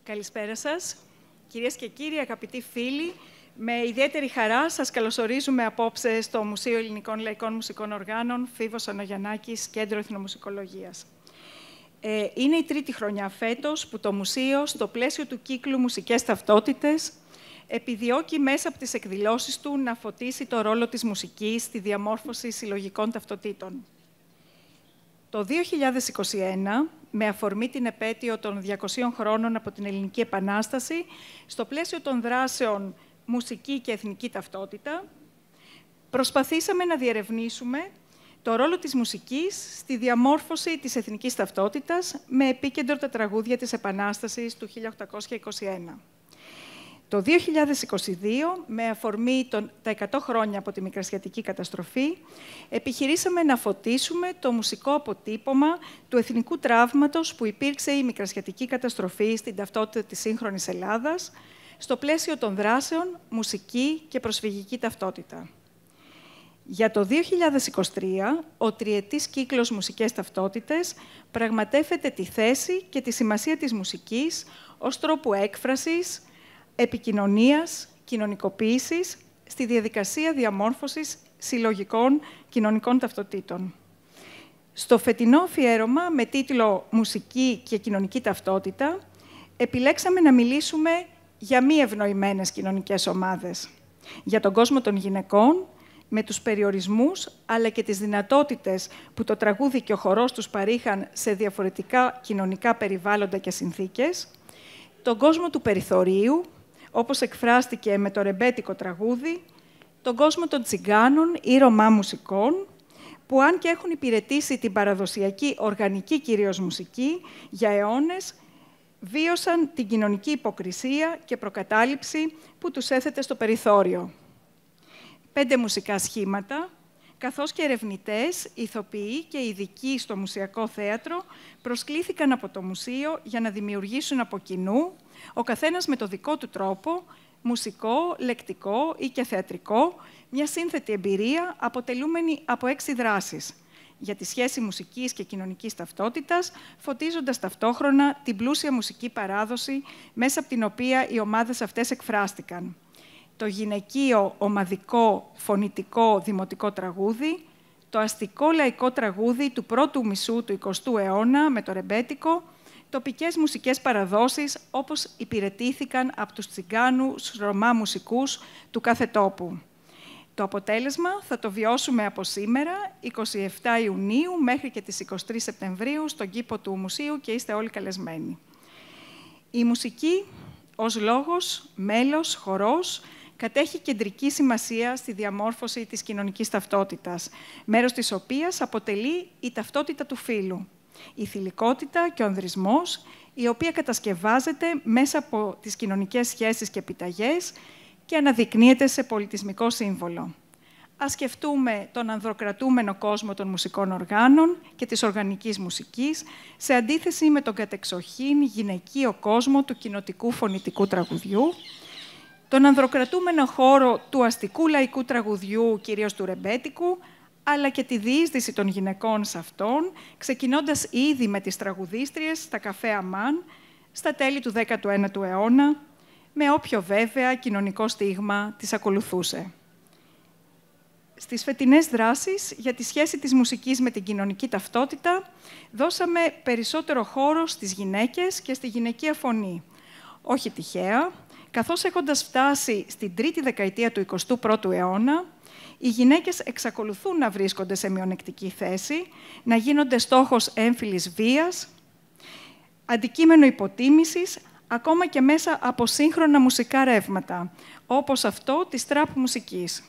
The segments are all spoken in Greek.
Καλησπέρα σας. Κυρίες και κύριοι, αγαπητοί φίλοι, με ιδιαίτερη χαρά σας καλωσορίζουμε απόψε στο Μουσείο Ελληνικών Λαϊκών Μουσικών Οργάνων Φίβος Ανογιαννάκης, Κέντρο Εθνομουσικολογίας. Είναι η τρίτη χρονιά φέτος που το Μουσείο, στο πλαίσιο του κύκλου «Μουσικές Ταυτότητες», επιδιώκει μέσα από τις εκδηλώσεις του να φωτίσει το ρόλο της μουσικής στη διαμόρφωση συλλογικών ταυτοτήτων. Το 2021, με αφορμή την επέτειο των 200 χρόνων από την Ελληνική Επανάσταση, στο πλαίσιο των δράσεων «Μουσική και Εθνική Ταυτότητα», προσπαθήσαμε να διερευνήσουμε το ρόλο της μουσικής στη διαμόρφωση της εθνικής ταυτότητας με επίκεντρο τα τραγούδια της Επανάστασης του 1821. Το 2022, με αφορμή τα 100 χρόνια από τη Μικρασιατική καταστροφή, επιχειρήσαμε να φωτίσουμε το μουσικό αποτύπωμα του εθνικού τραύματος που υπήρξε η Μικρασιατική καταστροφή στην ταυτότητα της σύγχρονης Ελλάδας, στο πλαίσιο των δράσεων «Μουσική και προσφυγική ταυτότητα». Για το 2023, ο τριετής κύκλος «Μουσικές Ταυτότητες» πραγματεύεται τη θέση και τη σημασία της μουσικής ως τρόπου έκφρασης, επικοινωνίας, κοινωνικοποίησης, στη διαδικασία διαμόρφωσης συλλογικών κοινωνικών ταυτοτήτων. Στο φετινό αφιέρωμα, με τίτλο «Μουσική και κοινωνική ταυτότητα», επιλέξαμε να μιλήσουμε για μη ευνοημένες κοινωνικές ομάδες, για τον κόσμο των γυναικών, με τους περιορισμούς, αλλά και τις δυνατότητες που το τραγούδι και ο χορός τους παρήχαν σε διαφορετικά κοινωνικά περιβάλλοντα και συνθήκες, τον κόσμο του περιθωρίου, όπως εκφράστηκε με το ρεμπέτικο τραγούδι, τον κόσμο των τσιγκάνων ή Ρωμά μουσικών, που αν και έχουν υπηρετήσει την παραδοσιακή οργανική κυρίως μουσική, για αιώνες βίωσαν την κοινωνική υποκρισία και προκατάληψη που τους έθετε στο περιθώριο. 5 μουσικά σχήματα, καθώς και ερευνητές, ηθοποιοί και ειδικοί στο μουσιακό θέατρο προσκλήθηκαν από το Μουσείο για να δημιουργήσουν από κοινού, ο καθένας με το δικό του τρόπο, μουσικό, λεκτικό ή και θεατρικό, μια σύνθετη εμπειρία αποτελούμενη από 6 δράσεις για τη σχέση μουσικής και κοινωνικής ταυτότητας, φωτίζοντας ταυτόχρονα την πλούσια μουσική παράδοση μέσα από την οποία οι ομάδες αυτές εκφράστηκαν. Το γυναικείο, ομαδικό, φωνητικό, δημοτικό τραγούδι, το αστικό λαϊκό τραγούδι του πρώτου μισού του 20ου αιώνα με το ρεμπέτικο, τοπικές μουσικές παραδόσεις όπως υπηρετήθηκαν από τους τσιγκάνους Ρωμά μουσικούς του κάθε τόπου. Το αποτέλεσμα θα το βιώσουμε από σήμερα, 27 Ιουνίου, μέχρι και τις 23 Σεπτεμβρίου, στον κήπο του Μουσείου και είστε όλοι καλεσμένοι. Η μουσική ως λόγος, μέλος, χορός, κατέχει κεντρική σημασία στη διαμόρφωση της κοινωνικής ταυτότητας, μέρος της οποίας αποτελεί η ταυτότητα του φύλου, η θηλυκότητα και ο ανδρισμός, η οποία κατασκευάζεται μέσα από τις κοινωνικές σχέσεις και επιταγές και αναδεικνύεται σε πολιτισμικό σύμβολο. Ας σκεφτούμε τον ανδροκρατούμενο κόσμο των μουσικών οργάνων και της οργανικής μουσικής, σε αντίθεση με τον κατεξοχήν γυναικείο κόσμο του κοινοτικού φωνητικού τραγουδιού, τον ανδροκρατούμενο χώρο του αστικού λαϊκού τραγουδιού, κυρίως του ρεμπέτικου, αλλά και τη διείσδυση των γυναικών σε αυτόν, ξεκινώντας ήδη με τις τραγουδίστριες στα καφέ Αμάν, στα τέλη του 19ου αιώνα, με όποιο βέβαια κοινωνικό στίγμα τις ακολουθούσε. Στις φετινές δράσεις για τη σχέση της μουσικής με την κοινωνική ταυτότητα, δώσαμε περισσότερο χώρο στις γυναίκες και στη γυναικεία φωνή. Όχι τυχαία, καθώς έχοντας φτάσει στην τρίτη δεκαετία του 21ου αιώνα, οι γυναίκες εξακολουθούν να βρίσκονται σε μειονεκτική θέση, να γίνονται στόχος έμφυλης βίας, αντικείμενο υποτίμησης, ακόμα και μέσα από σύγχρονα μουσικά ρεύματα, όπως αυτό της τραπ μουσικής.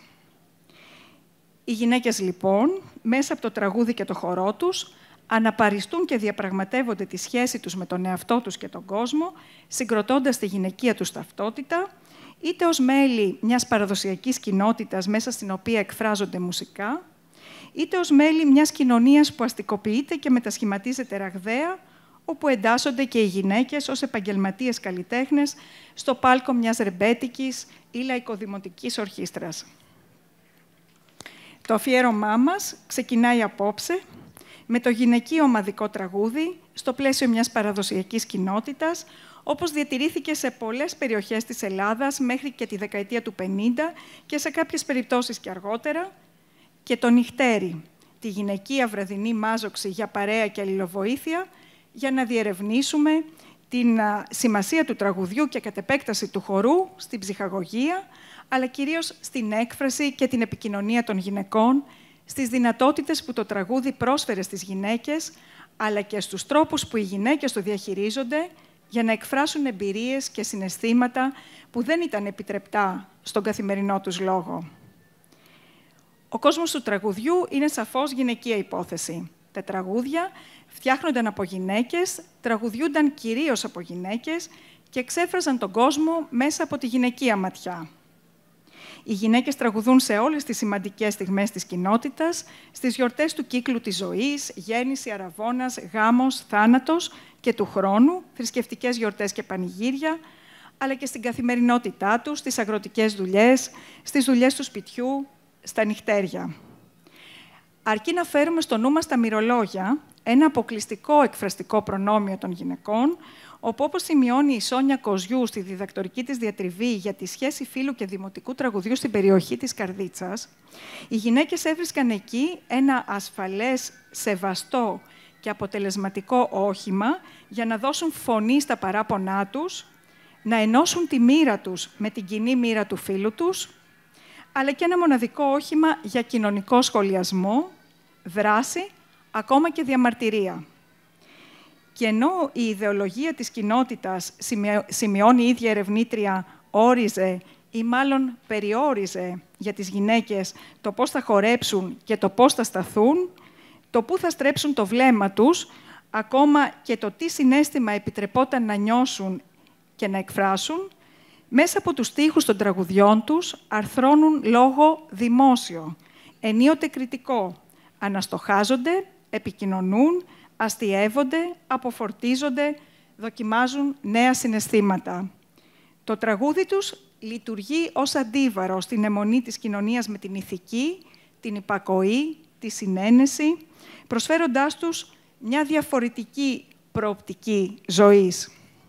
Οι γυναίκες, λοιπόν, μέσα από το τραγούδι και το χορό τους, αναπαριστούν και διαπραγματεύονται τη σχέση τους με τον εαυτό τους και τον κόσμο, συγκροτώντας τη γυναικεία τους ταυτότητα, είτε ως μέλη μιας παραδοσιακής κοινότητας μέσα στην οποία εκφράζονται μουσικά, είτε ως μέλη μιας κοινωνίας που αστικοποιείται και μετασχηματίζεται ραγδαία, όπου εντάσσονται και οι γυναίκες ως επαγγελματίες καλλιτέχνες στο πάλκο μιας ρεμπέτικης ή λαϊκοδημοτικής ορχήστρας. Το αφιέρωμά μας ξεκινάει απόψε με το γυναικείο ομαδικό τραγούδι στο πλαίσιο μιας παραδοσιακής κοινότητας, όπως διατηρήθηκε σε πολλές περιοχές της Ελλάδας μέχρι και τη δεκαετία του 50 και σε κάποιες περιπτώσεις και αργότερα, και το νυχτέρι, τη γυναικεία βραδινή μάζοξη για παρέα και αλληλοβοήθεια, για να διερευνήσουμε την σημασία του τραγουδιού και κατ' επέκταση του χορού στην ψυχαγωγία, αλλά κυρίως στην έκφραση και την επικοινωνία των γυναικών, στις δυνατότητες που το τραγούδι πρόσφερε στις γυναίκες, αλλά και στους τρόπους που οι γυναίκες το διαχειρίζονται για να εκφράσουν εμπειρίες και συναισθήματα που δεν ήταν επιτρεπτά στον καθημερινό τους λόγο. Ο κόσμος του τραγουδιού είναι σαφώς γυναικεία υπόθεση. Τα τραγούδια φτιάχνονταν από γυναίκες, τραγουδιούνταν κυρίως από γυναίκες και εξέφραζαν τον κόσμο μέσα από τη γυναικεία ματιά. Οι γυναίκες τραγουδούν σε όλες τις σημαντικές στιγμές της κοινότητας, στις γιορτές του κύκλου της ζωής, γέννηση, αραβώνας, γάμος, θάνατος και του χρόνου, θρησκευτικές γιορτές και πανηγύρια, αλλά και στην καθημερινότητά τους, στις αγροτικές δουλειές, στις δουλειές του σπιτιού, στα νυχτέρια. Αρκεί να φέρουμε στο νου μας τα μυρολόγια, ένα αποκλειστικό εκφραστικό προνόμιο των γυναικών, όπου, όπως σημειώνει η Σόνια Κοζιού στη διδακτορική της διατριβή για τη σχέση φύλου και δημοτικού τραγουδιού στην περιοχή της Καρδίτσας, οι γυναίκες έβρισκαν εκεί ένα ασφαλές, σεβαστό και αποτελεσματικό όχημα για να δώσουν φωνή στα παράπονά τους, να ενώσουν τη μοίρα τους με την κοινή μοίρα του φίλου τους, αλλά και ένα μοναδικό όχημα για κοινωνικό σχολιασμό, δράση, ακόμα και διαμαρτυρία. Και ενώ η ιδεολογία της κοινότητας, σημειώνει η ίδια ερευνήτρια, όριζε ή μάλλον περιόριζε για τις γυναίκες το πώς θα χορέψουν και το πώς θα σταθούν, το πού θα στρέψουν το βλέμμα τους, ακόμα και το τι συναίσθημα επιτρεπόταν να νιώσουν και να εκφράσουν, μέσα από τους στίχους των τραγουδιών τους αρθρώνουν λόγο δημόσιο, ενίοτε κριτικό, αναστοχάζονται, επικοινωνούν, αστιεύονται, αποφορτίζονται, δοκιμάζουν νέα συναισθήματα. Το τραγούδι τους λειτουργεί ως αντίβαρο στην αιμονή της κοινωνίας με την ηθική, την υπακοή, τη συνένεση, προσφέροντάς τους μια διαφορετική προοπτική ζωής.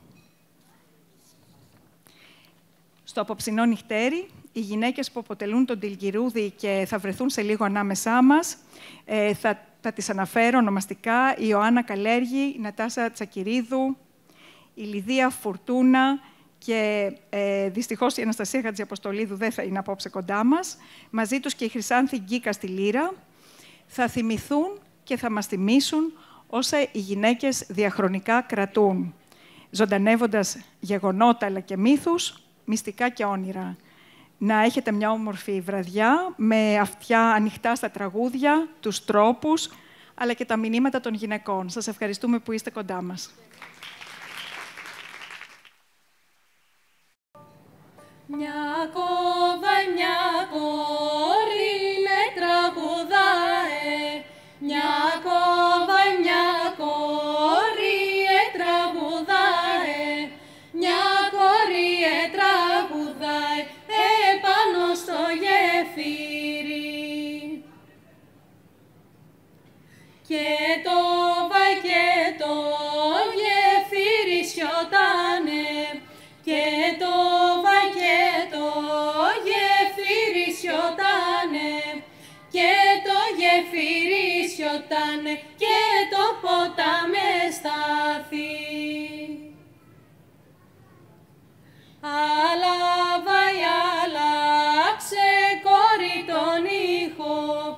Στο απόψινό νυχτέρι, οι γυναίκες που αποτελούν τον Τιλγκυρούδη και θα βρεθούν σε λίγο ανάμεσά μας, θα τις αναφέρω ονομαστικά: η Ιωάννα Καλέργη, η Νατάσα Τσακυρίδου, η Λιδία Φουρτούνα και δυστυχώς η Αναστασία Χατζιαποστολίδου δεν θα είναι απόψε κοντά μας. Μαζί τους και η Χρυσάνθη Γκίκα στη λύρα. Θα θυμηθούν και θα μας θυμίσουν όσα οι γυναίκες διαχρονικά κρατούν, ζωντανεύοντας γεγονότα αλλά και μύθους, μυστικά και όνειρα. Να έχετε μια όμορφη βραδιά με αυτιά ανοιχτά στα τραγούδια, τους τρόπους, αλλά και τα μηνύματα των γυναικών. Σας ευχαριστούμε που είστε κοντά μας. Μια κόβα, μια κόρη με τραγουδάε, μια κόβα, μια κόρη τραγουδάε, μια κόρη τραγουδάε επάνω στο γεφύρι. Και το βα και το γεφύρι σιωτάνε, και το βα και το γεφύρι σιωτάνε, και το γεφύρι σιωτάνε, και το ποτάμι στάθη. Αλάβαι, άλλαξε κόρη τον ήχο,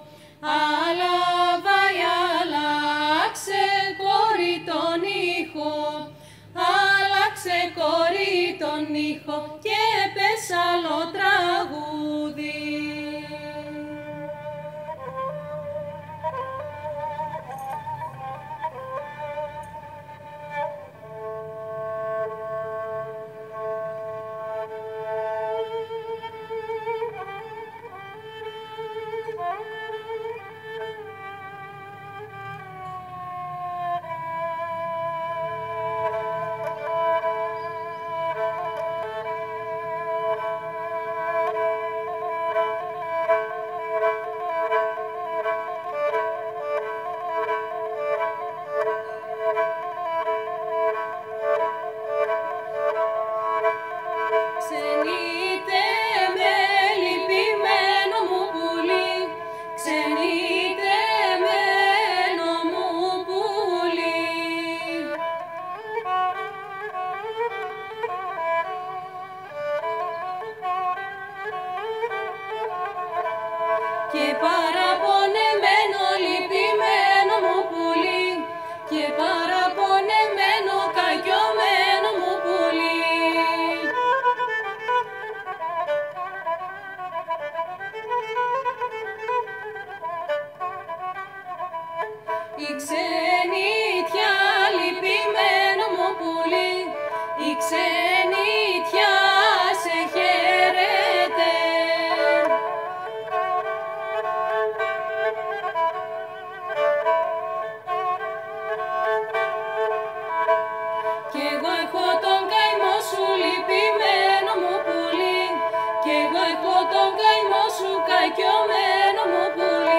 αλάβαι, άλλαξε κόρη τον ήχο, άλλαξε κόρη τον ήχο και πες άλλο τραγούδι. παραπονεμένο λυπημένο μου πουλί, και παραπονεμένο κακιωμένο μου πουλί. Η ξενιτιά λυπημένο μου πουλί, η ξενιτιά σε χαίρεται. Κι εγώ έχω τον καημό σου λυπημένο μου πουλί, κι εγώ έχω τον καημό σου κακιωμένο μου πουλί.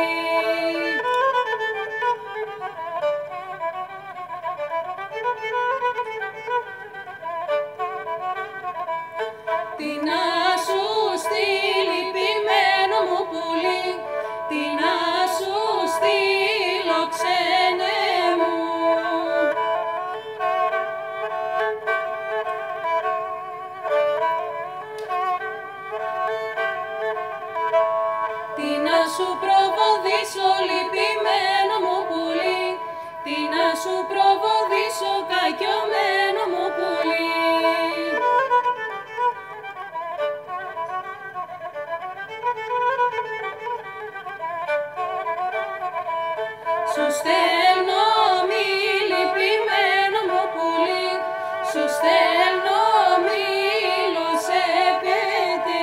Τι να σου στείλει λυπημένο μου πουλί, τι να σου στείλω ξένε μου. Τι να σου προβοδίσω λυπημένο μου πουλί, τι να σου προβοδίσω κακιωμένο μου πουλί. Σου στέλνω μη λυπημένο μου πουλί, σου στέλνω μήλο σε πέτε.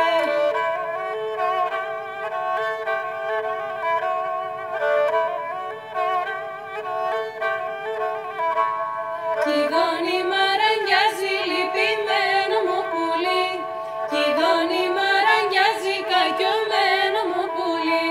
Κι η γόνη μαραγιάζει λυπημένο μου πουλί, κι η γόνη μαραγιάζει κακιωμένο μου πουλί.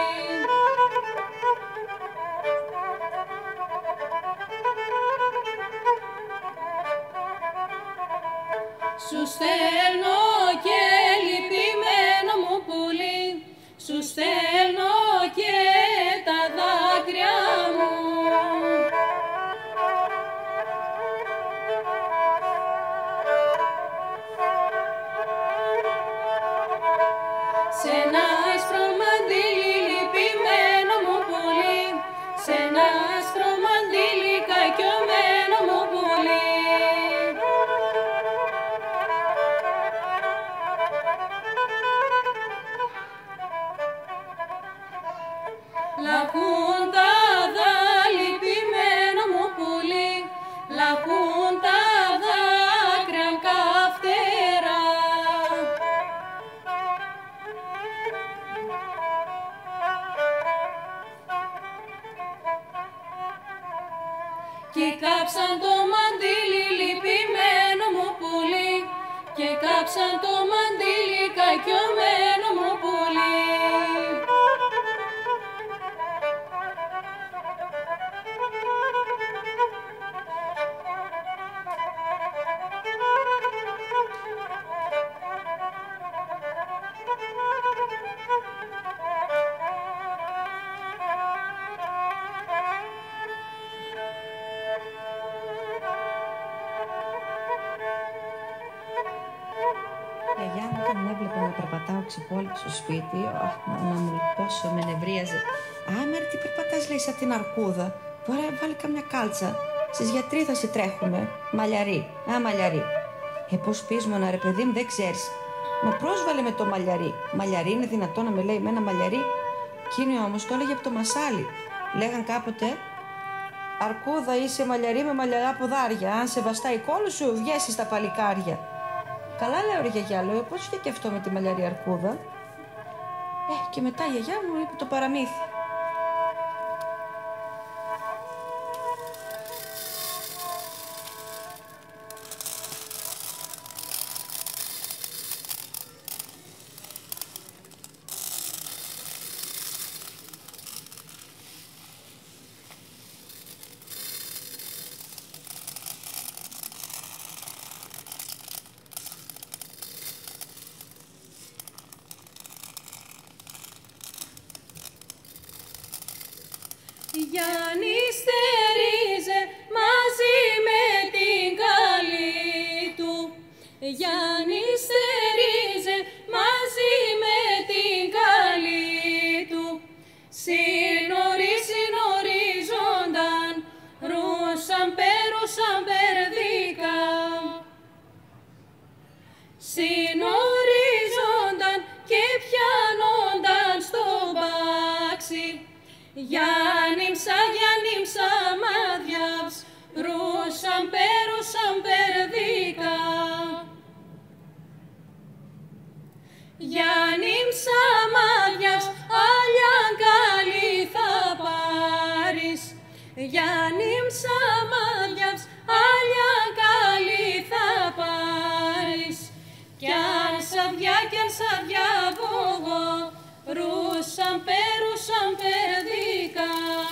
Σου στέλνω και λυπημένο μου πουλί, σου στέλνω και τα δάκρυα μου. Σε ένα άσπρο μαντίλι λυπημένο μου πουλί, σε ένα άσπρο μαντίλι κακιωμένο μου πουλί. Λαχούν τα λυπημένο μου πουλί, λαχούν τα δάκρυα καυτερά. Και κάψαν το μαντίλι λυπημένο μου πουλί, και κάψαν το μαντίλι κακιωμένο μου πουλί. Η γιαγιά μου όταν με έβλεπε να περπατάω ξυπόλοιπη στο σπίτι, να μου πόσο με νευρίαζε. «Α, Μαρή, τι περπατάς», λέει, «σαν την αρκούδα. Βάλε καμιά κάλτσα. Στις γιατροί θα σε τρέχουμε. Μαλλιαρί. Α, μαλλιαρί». Πώς πεις, μωνα, ρε παιδί μου, δεν ξέρεις. Μα πρόσβαλε με το μαλλιαρί. Μαλλιαρί, είναι δυνατόν να με λέει με ένα μαλλιαρί? Εκείνη όμως το έλεγε από το μασάλι. Λέγαν κάποτε, «Αρκούδα είσαι μαλλιαρί με μαλλιαρά ποδάρια. Αν σε βαστάει η κόλλου σου, βγες στα παλικάρια». Καλά λέω, ρε γιαγιά, λέω, πώς είχε και αυτό με τη μαλλιαρή αρκούδα. Και μετά η γιαγιά μου είπε το παραμύθι. Γιάννη στερίζε μαζί με την καλή του. Γιάννη στερίζε μαζί με την καλή του. Γιάννημσα μάδιαυς, ρούσαν πέρουσαν περδίκα. Γιάννημσα μάδιαυς, άλλιαν καλή θα πάρεις. Γιάννημσα μάδιαυς, άλλιαν καλή θα πάρεις. Κι αν σαδιά βόγω, ρούσαν πέρουσαν περδίκα.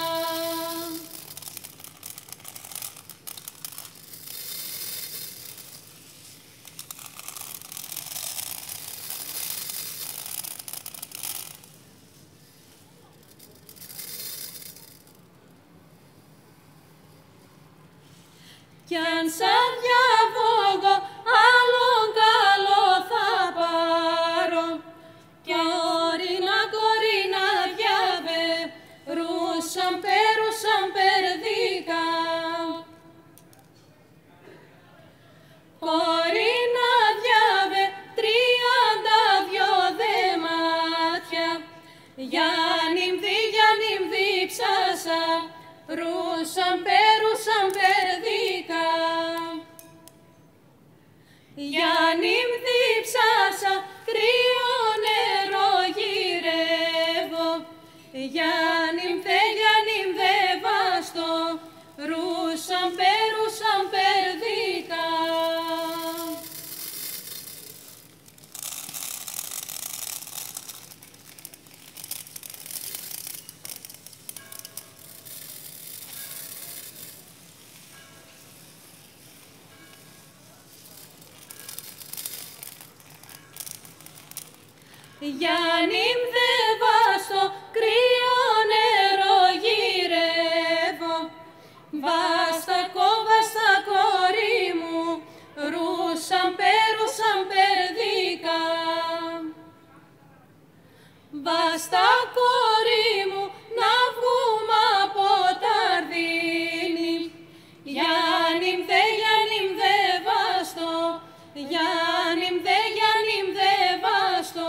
Κι αν σαδιά βόγω, άλλον καλό θα πάρω. Κι κορίνα διάβε, ρούσαν πέρουσαν περδίκα. Κορίνα διάβε, 32 δε μάτια. Γιάννημ δι ψάσα, ρούσαν πέρουσαν περδίκα. Γιάννημ δι ψάσα, κρύο νερό γυρεύω. Γιάννημ δε βάστο, ρούσαν πέρουσαν περδίκα. Γιάννημ δε βάστο, κρύο νερό γυρεύω. Βάστα κορί μου, ρούσαν πέρουσαν περδίκα. Βάστα κορί μου, να βγούμε από τα αρδίνη. Γιάννημ δε βάστο, Γιάννημ δε βάστο.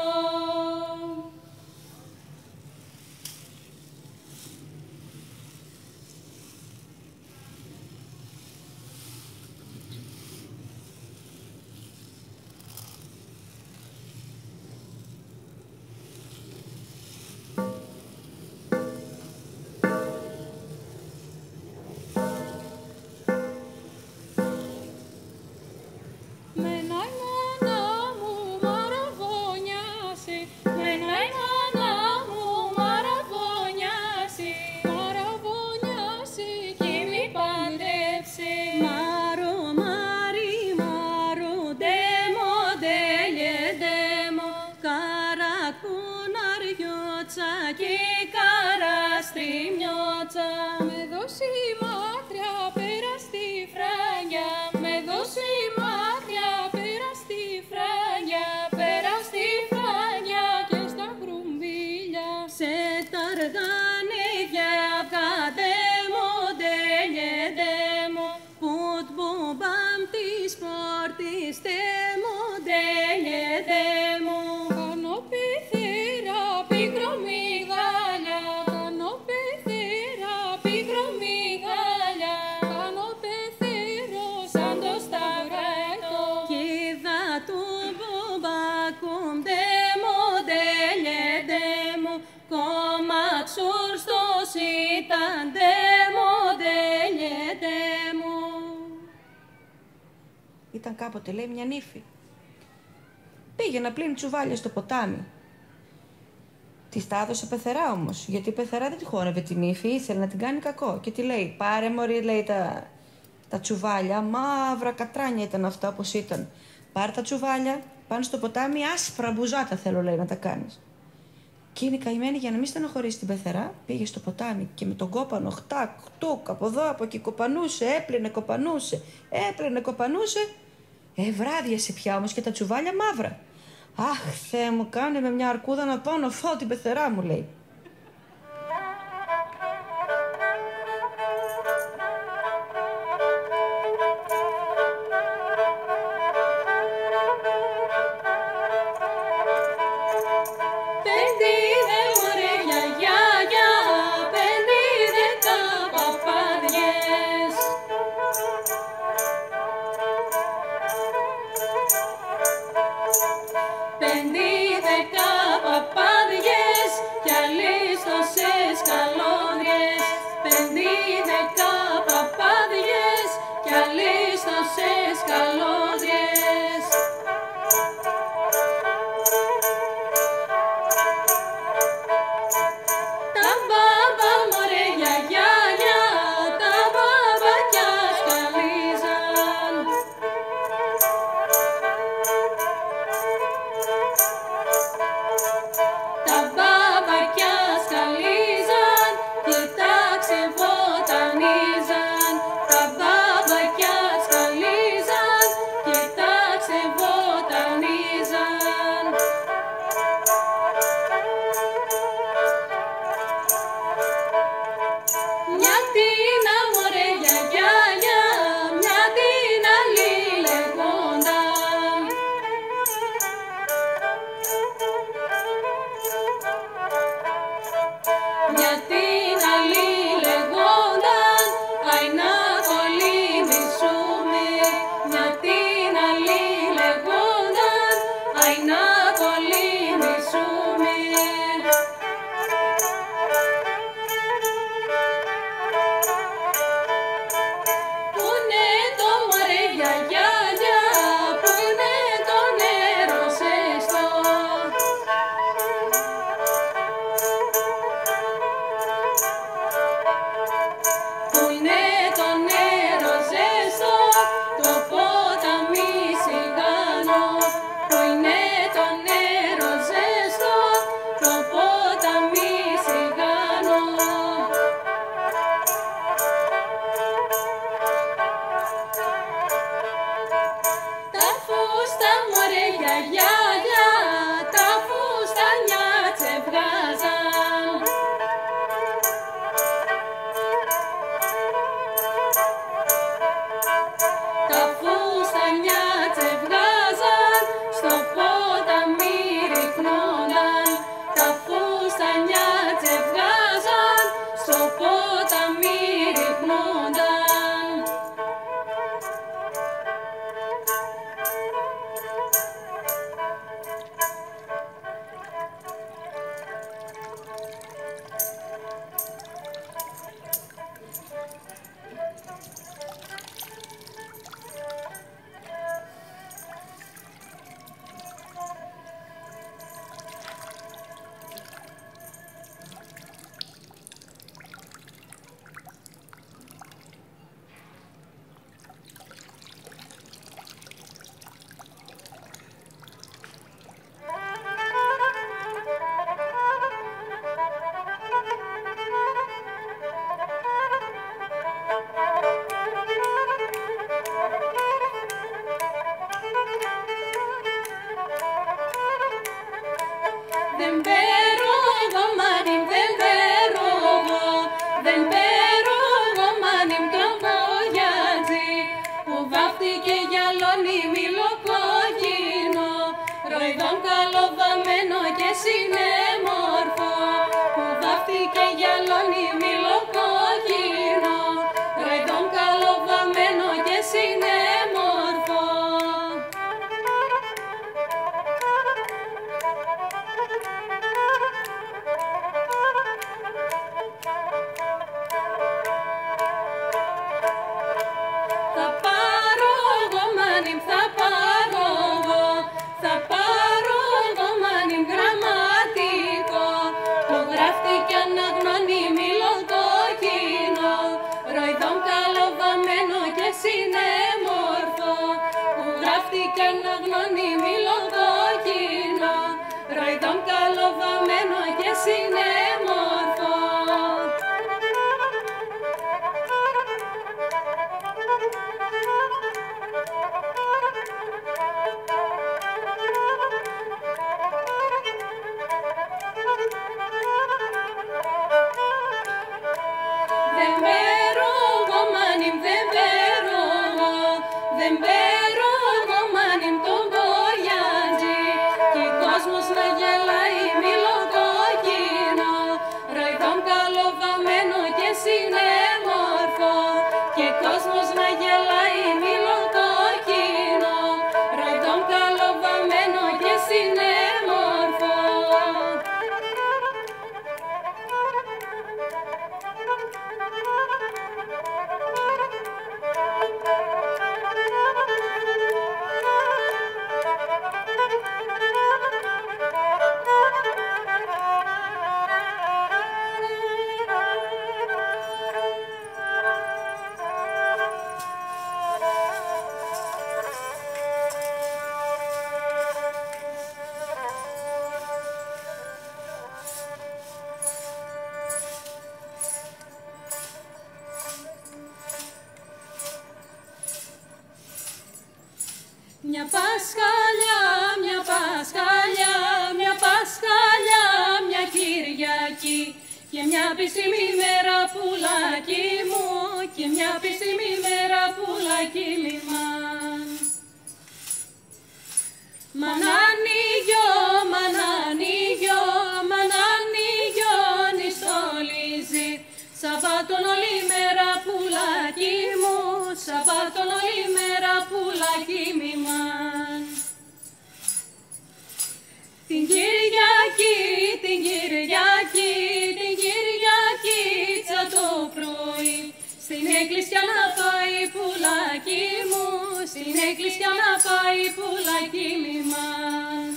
Με δώσει μάτρια πέρα στη φράγια, με δώσει μάτρια πέρα στη φράγια, πέρα στη φράγια και στα χρουμπίλια. Σε τα αργανίδια κατέμω ντελιεντέμω, πουτ μπουμπάμ της πόρτης τέμω ντελιεντέμω. Κάνω πεθέρα πίκρο μυγάλια, κάνω πεθέρα πίκρο μυγάλια, κάνω πεθέρο σαν το σταυράτο. Κι είδα του μπουμπάκουμ ντέμω ντελιεντέμω, κομματσούρ στος ήταν ντέμω ντελιεντέμω. Ήταν κάποτε, λέει, μια νύφη. Πήγε να πλύνει τσουβάλια στο ποτάμι. Της τα έδωσε πεθερά όμως, γιατί η πεθερά δεν τη χόρευε την νύφη, ήθελε να την κάνει κακό. Και τη λέει, πάρε μωρή, λέει, τα τσουβάλια, μαύρα κατράνια ήταν αυτά όπως ήταν. Πάρε τα τσουβάλια, πάνε στο ποτάμι, άσπρα μπουζάτα θέλω, λέει, να τα κάνεις. Εκείνη καημένη, για να μην στενοχωρήσει την πεθερά, πήγε στο ποτάμι και με τον κόπανο χτάκ, χτούκ, από εδώ, από εκεί κοπανούσε, έπλαινε, κοπανούσε. Βράδιασε πια όμως και τα τσουβάλια μαύρα. Αχ, Θεέ μου, κάνε με μια αρκούδα να πάω να φάω την πεθερά μου, λέει. Πεντίδε μωρέ γιαγιά, ρε γιαγιάλια, τα φουστανιά τσεβγάζαν. Τα φουστανιά τσεβγάζαν, στο ποταμί ριχνόνταν. Τα φουστανιά τσεβγάζαν, στο ποταμί ριχνόνταν. Δεν παίρω εγώ μάνιμ, δεν παίρω εγώ, δεν παίρω εγώ μάνιμ τον Μπογιάτζη που βάφτηκε για λόνι μιλοκόκκινο, ροϊδόν καλοβαμμένο και συνέμορφο, που βάφτηκε για λόνι μιλοκόκκινο, ροϊδόν καλοβαμμένο και συνέμορφο. Θα πάρω εγώ μάνιμ, θα πάρω εγώ, θα πάρω εγώ μάνιμ γραμματικό, που γράφτηκε αναγνώνει μιλοκόκκινο, ροϊδόν καλοβαμμένο και συνέμορφο, που γράφτηκε αναγνώνει μιλοκόκκινο, ροϊδόν καλοβαμμένο και συνέμορφο. Δεν παίρω εγώ μάνιμ, δεν παίρω εγώ, δεν παίρω εγώ μάνιμ τον Μπογιάτζη, κι ο κόσμος να γελάει μιλοκόκκινο, ροϊδόν καλοβαμμένο και συνέμορφο, και ο κόσμος να γελάει μιλοκόκκινο, ροϊδόν καλοβαμμένο και συνέμορφο. Μια Πασχαλιά, μια Πασχαλιά, μια Πασχαλιά, μια Κυριακή και μια πιστημή μέρα πουλάκι μου, και μια πιστημή μέρα πουλάκι μημάν. Μανάνιγιο, μανάνιγιο, μανάνιγιο νηστολίζει, Σαββάτων όλη μέρα πουλάκι μου, Σαββάτων όλη μέρα πουλάκι μημάν. Την Κυριακή, την Κυριακή, την Κυριακίτσα το πρωί, στην εκκλησιά να πάει πουλάκι μου, στην εκκλησιά να πάει πουλάκι μημάν.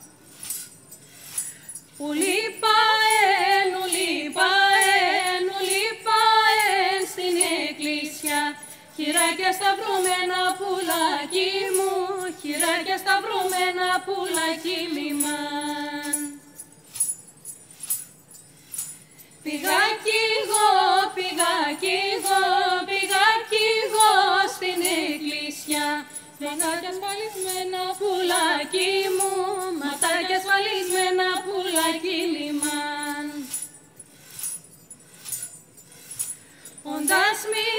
Ουλί παέν, ουλί παέν, ουλί παέν στην εκκλησιά, χειράκια σταυρωμένα πουλάκι μου, χειράκια σταυρωμένα πουλάκι μημάν. Πήγα κι εγώ, πήγα κι εγώ, πήγα κι εγώ στην εκκλησιά, με ματάκια ασφαλισμένα πουλάκι μου, ματάκια ασφαλισμένα πουλάκι λιμάν. Όντας μη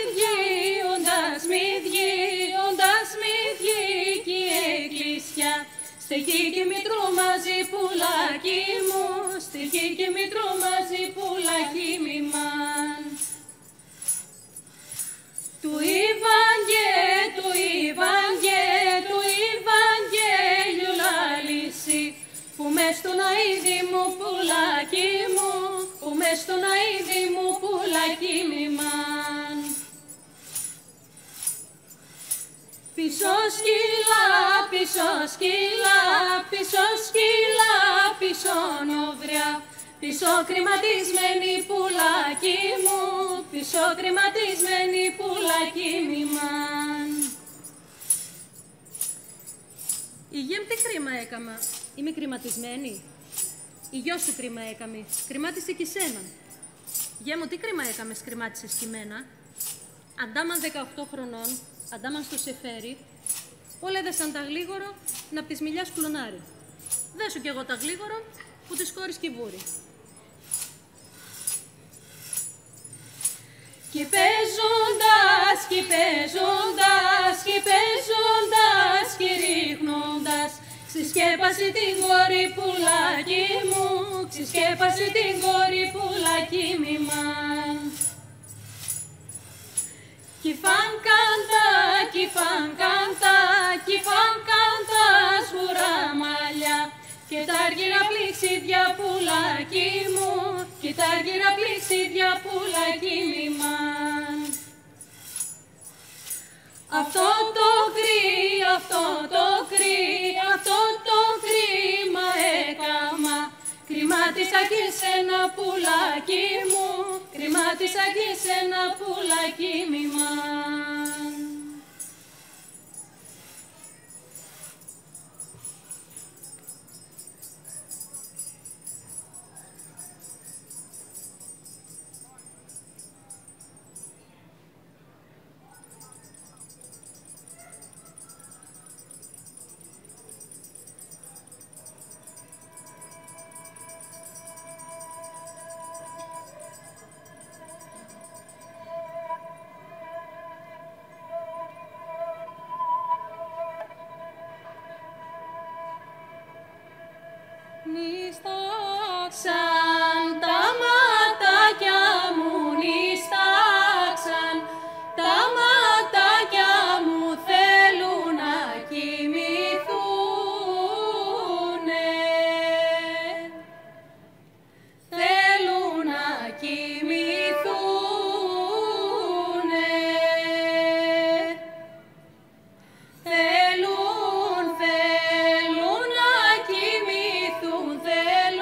βγει κι η εκκλησιά, στοιχεί και μητρού μαζί πουλάκι μου, στοιχεί και μητρού μαζί πουλάκι μημάν. Του Ευαγγέλιου λαλήσει, που μες στον αηδί μου πουλάκι μου, που μες στον αηδί μου πουλάκι μημάν. Πίσω σκύλα, πίσω σκύλα, πίσω σκύλα, πίσω νοβριά, πίσω κρηματισμένη πουλάκι μου, πίσω κρηματισμένη πουλάκι μημάν. Η γέμ τι κρίμα έκαμα, είμαι κρηματισμένη. Η γιο σου κρίμα έκαμε, κρυμάτισε κι σένα. Γέμο τι κρίμα έκαμες, κρυμάτισες κι μένα. Αντάμαν 18 χρονών, αντάμαν στο σεφέρι, όλα έδεσαν τα γλίγορο να π' της μιλιάς κλονάρι. Δέσου κι εγώ τα γλίγορο που της κόρης κυβούρι. Κι παίζοντας, κι παίζοντας, κι παίζοντας, κι ρίχνοντας, ξεσκέπασε την κόρη πουλάκι μου, ξεσκέπασε την κόρη πουλάκι μημάν. Κι φαν κάντα, κι φαν κάντα, κι φαν κάντα σγουρά μαλλιά, και τα αργύρα πλήξιδια πουλάκι μου, και τα αργύρα πλήξιδια πουλάκι μημάν. Αυτό το κρίμα έκαμα, κρυμάτισα κι σένα πουλάκι μου, κρυμάτισα κι σένα πουλάκι μημάν. Νιστάξαν τα ματάκια μου, νιστάξαν τα ματάκια μου, θέλουν να κοιμηθούνε, θέλουν να κοιμηθούνε, θέλουν να κοιμηθούν, θέλουν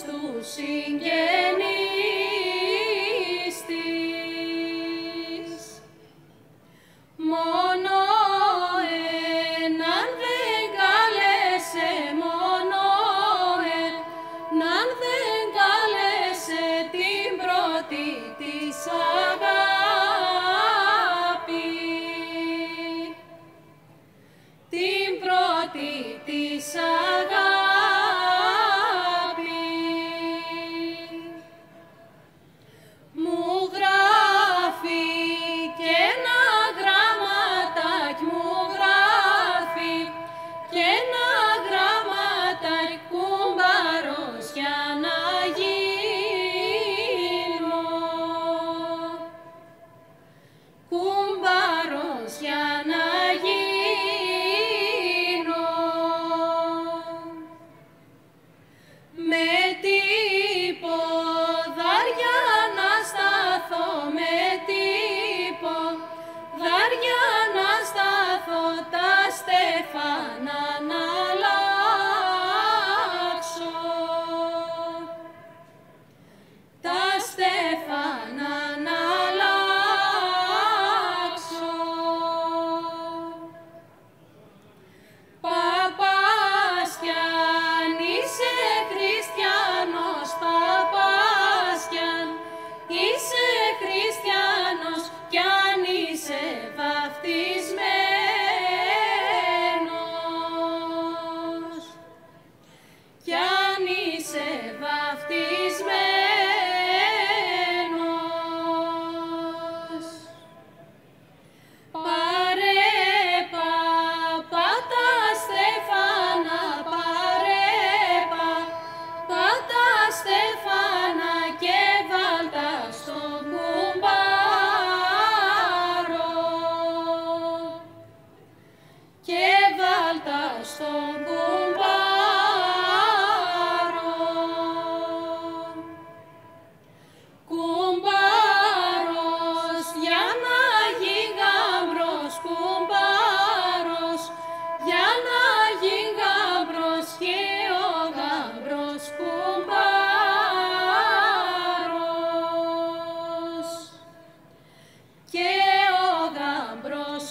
τους συγγενείς της. Μόνο έναν δεν κάλεσε, μόνο έναν δεν κάλεσε την πρώτη της αγάπη. Την πρώτη της αγάπη. Μου γράφει και ένα γραμματάκι, μου γράφει και ένα γραμματάκι, κουμπάρος για να γίνω. Κουμπάρος για να γίνω. Με τυποδάρια να σταθώ, με τυποδάρια να σταθώ, τα στέφανα να αλλάξω. Τα στέφανα να αλλάξω. Παπάστιαν, είσαι χριστιανός, Παπάστιαν, είσαι χριστιανός, κι αν είσαι βαφτισμένος, κι αν είσαι βαφτισμένος. Πάρε παπά τα στέφανα, πάρε παπά τα στέφανα και βάλτα στον κουμπάρο. Και βάλτα στον κουμπάρο. Κουμπάρος για να γίνει γαμπρός, κουμπάρος για να γίνει γαμπρός, και ο γαμπρός κουμπάρος. Και ο γαμπρός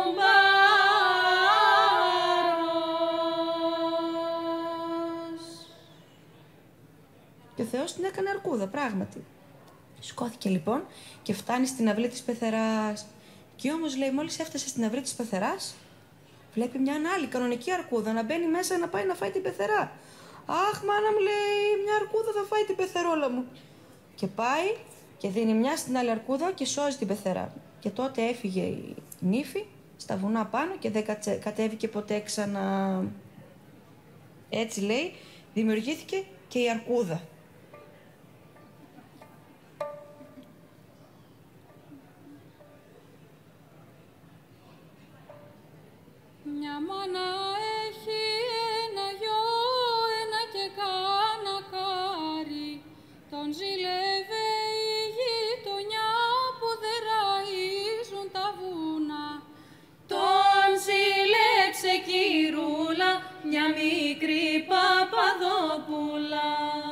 κουμπάρος. Και ο Θεός την έκανε αρκούδα, πράγματι. Σηκώθηκε λοιπόν και φτάνει στην αυλή της πεθεράς. Και όμως, λέει, μόλις έφτασε στην αυλή της πεθεράς, βλέπει μια άλλη κανονική αρκούδα να μπαίνει μέσα να πάει να φάει την πεθερά. Αχ, μάνα μου, λέει, μια αρκούδα θα φάει την πεθερόλα μου. Και πάει και δίνει μια στην άλλη αρκούδα και σώζει την πεθερά. Και τότε έφυγε η νύφη στα βουνά πάνω και δεν κατέβηκε ποτέ ξανά. Έτσι, λέει, δημιουργήθηκε και η αρκούδα. Μια μάνα έχει ένα γιο, ένα και κάνα κάρι. Τον ζήλευε η γειτονιά που δεν ραΐζουν τα βούνα. Τον ζήλεψε κυρούλα, μια μικρή Παπαδόπουλα.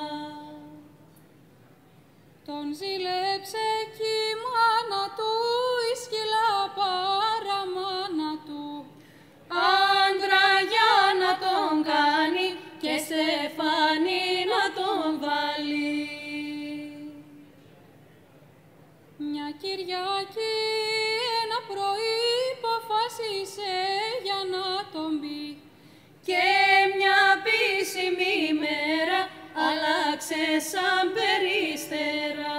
Τον ζήλεψε κι η μάνα του, η σκυλά παραμάνα του. Άντρα για να τον κάνει και στεφάνι να τον βάλει. Μια Κυριακή ένα πρωί αποφάσισε για να τον πει, και μια επίσημη μέρα άλλαξε σαν περίστερα.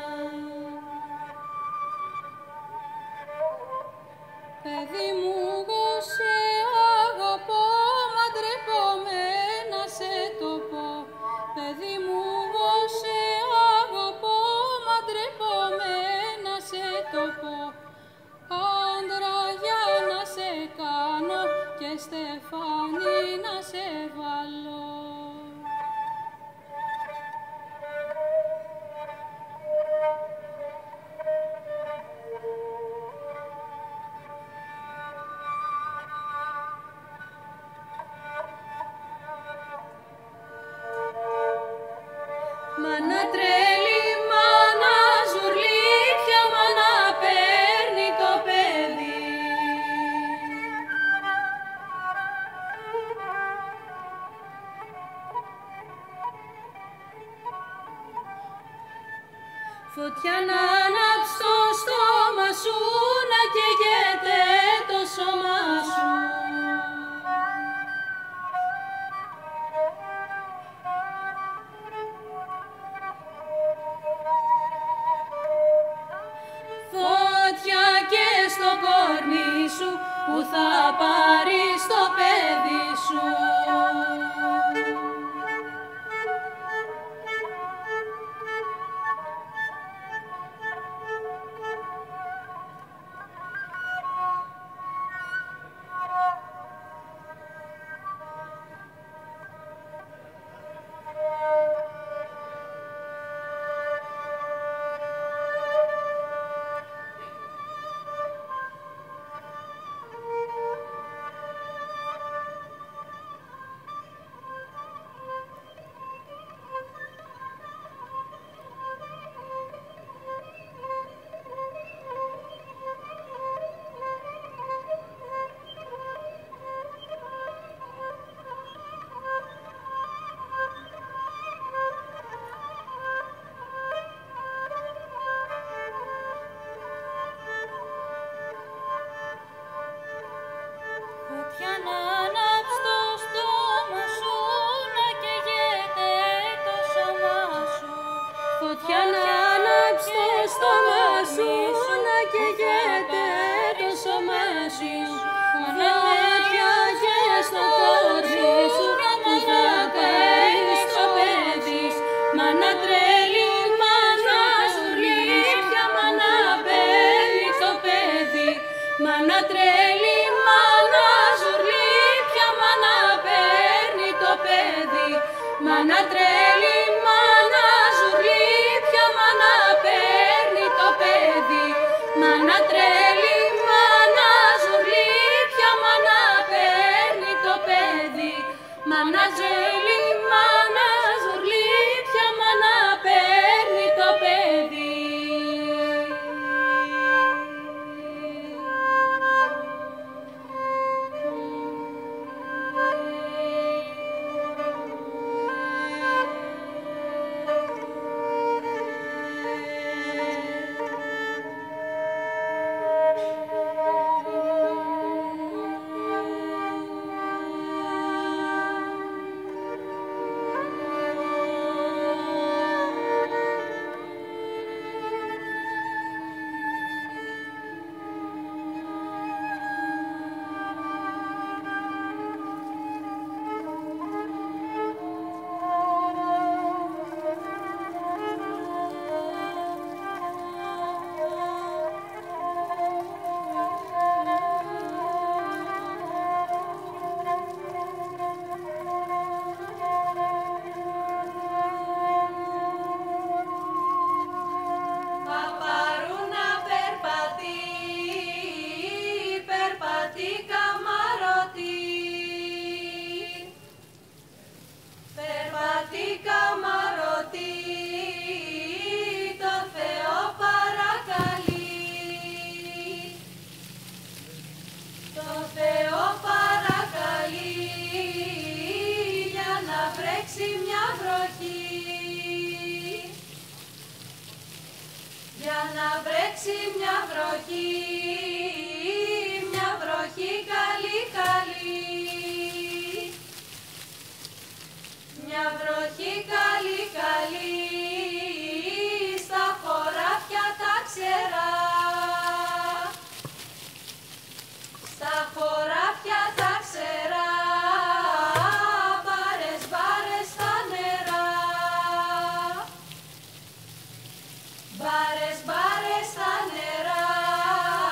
Παιδί μου, εγώ σε αγαπώ, μα ντρέπομαι να σε το πω. Παιδί μου, εγώ σε αγαπώ, μα ντρέπομαι να σε το πω. Άντρα για να σε κάνω και στεφάνι να σε βάλω. Μάνα τρέλη, μάνα ζουρλίπια, μάνα παίρνει το παιδί. Φωτιά να ανάψει το στόμα σου, να καίγεται το σώμα σου. Φωτιά και στο κορμί σου, που θα πάρεις το παιδί σου. Φωτιά να ανάψει το στόμα σου, να καίγεται το σώμα σου. Φωτιά να ανάψει το στόμα σου, να καίγεται το σώμα σου. Φωτιά και στο κορμί σου, που θα πάρεις το παιδί. Μάνα τρέλη, μάνα ζουρλίπια, μάνα παίρνει το παιδί. Μάνα τρέλη, μάνα ζουρλίπια, μάνα παίρνει το παιδί. Μάνα τρέλη, μάνα ζουρλίπια, μάνα παίρνει το παιδί. Μάνα τρέλη, μάνα ζουρλίπια, μάνα παίρνει το παιδί. Μάνα τρέλη, μάνα ζουρλίπια, μάνα παίρνει το παιδί. Για να βρέξει μια βροχή καλή καλή. Μια βροχή καλή καλή, στα χωράφια τα ξερά. Στα χωράφια τα ξερά, μπάρες μπάρες στα νερά. Μπάρες μπάρες στα νερά,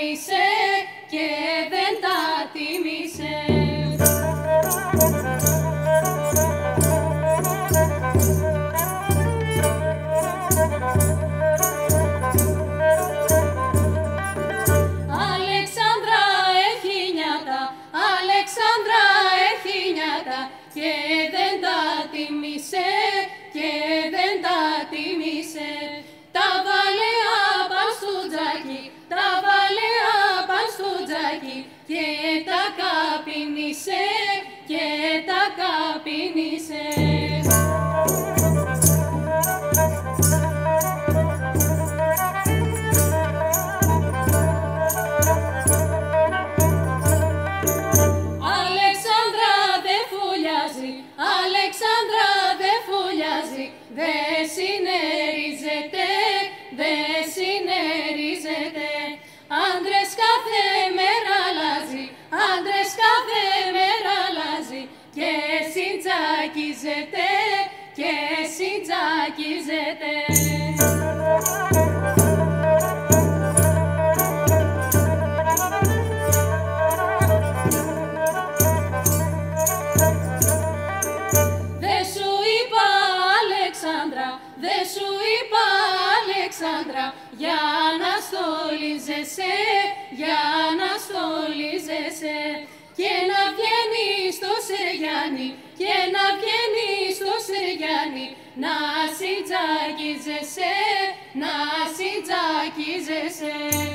μίσε και δεν τα τίμησε. Αλεξάνδρα έχει νιάτα, Αλεξάνδρα έχει νιάτα και δεν τα τίμησε, και δεν τα τίμησε. Τα βάλε απαν στο τζάκι, τα βάλε απαν στο τζάκι και τα καπίνισε, και τα καπίνισε. Αλεξάνδρα δεν φωλιάζει, Αλεξάνδρα δεν φωλιάζει, δεν συνερίζεται, δεν συνερίζεται. Άντρες κάθε μέρα αλλάζει, άντρες κάθε μέρα αλλάζει και συντζακίζεται, και συντζακίζεται. Δε σου είπα Αλεξάνδρα, δε σου είπα Αλεξάνδρα, για να στολίζεσαι, για να στολίζεσαι. Και να βγαίνει στο Σεργιάννη, και να βγαίνει στο Σεργιάννη, να συντζακίζεσαι, να συντζακίζεσαι.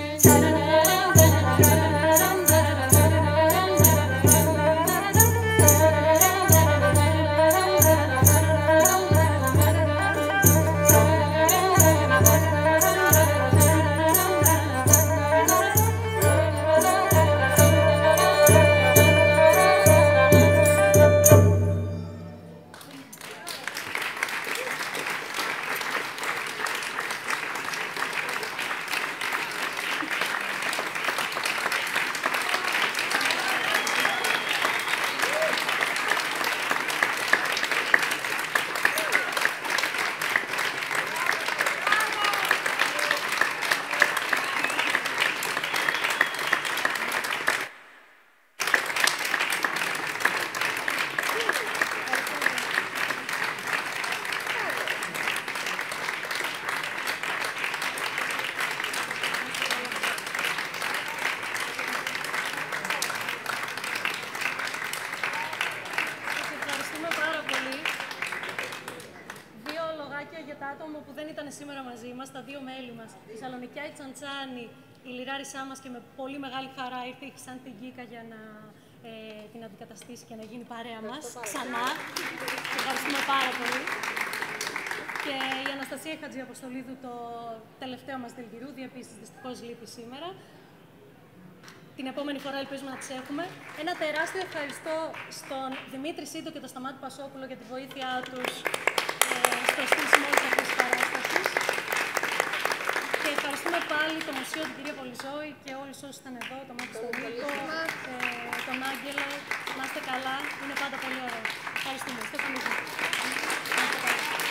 Που δεν ήταν σήμερα μαζί μας, τα δύο μέλη μας, η Σαλονικιά η Τσαντσάνη, η λιράρισσά μας, και με πολύ μεγάλη χαρά ήρθε σαν την Κίκα για να την αντικαταστήσει και να γίνει παρέα μας ξανά. Ευχαριστούμε πάρα πολύ. Και η Αναστασία Χατζιαποστολίδου, το τελευταίο μας δελτηρούδι, επίσης δυστυχώς λείπει σήμερα. Την επόμενη φορά ελπίζουμε να τις έχουμε. Ένα τεράστιο ευχαριστώ στον Δημήτρη Σίντο και τον Σταμάτη Πασόπουλο για τη βοήθειά τους στο στήσιμο όλης αυτής της παράστασης. Και ευχαριστούμε πάλι το Μουσείο, την κυρία Πολυζώη και όλους όσους ήταν εδώ, τον Μάκη στον Νίκο, τον Άγγελο. Να είστε καλά, είναι πάντα πολύ ωραίο. Ευχαριστούμε. Στο